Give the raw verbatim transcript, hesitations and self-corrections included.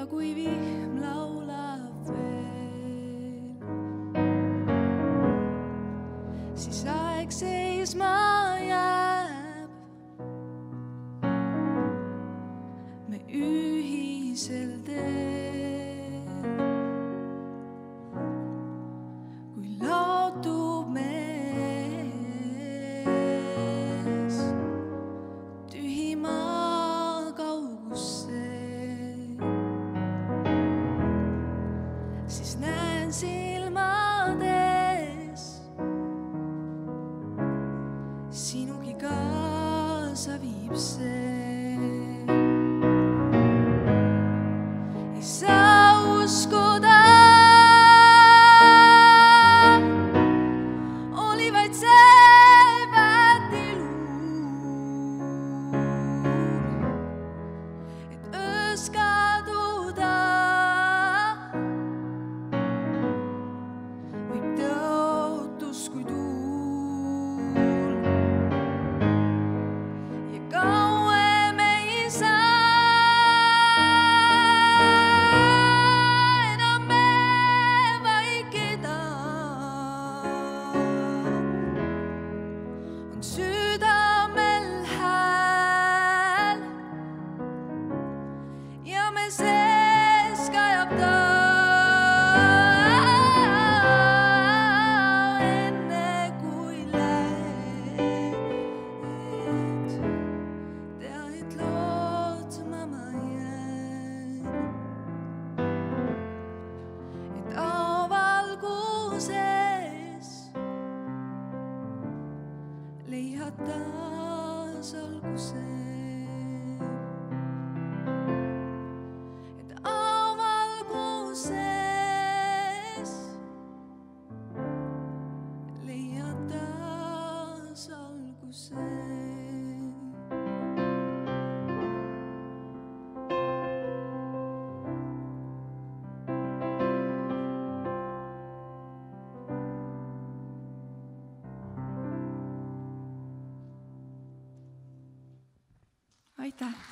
ja kui vihm laulab veel, siis aeg seisma jääb. Me ühisel teel, kui laotub mees tühi maa kaugusse, siis näen silmades sinugi kaasa viib see. Ei saa uskuda, oli vaid see päätiluul, et öös kaduda võib tõotus kui tuul. Ja kauem ei saa enam me vaikida, on südamel hääl ja me sees kajab ta. Enne kui lähed, tea, et lootma ma jään, et avalguses leiad taas alguse. Et avalguses leiad taas alguse. Aitäh!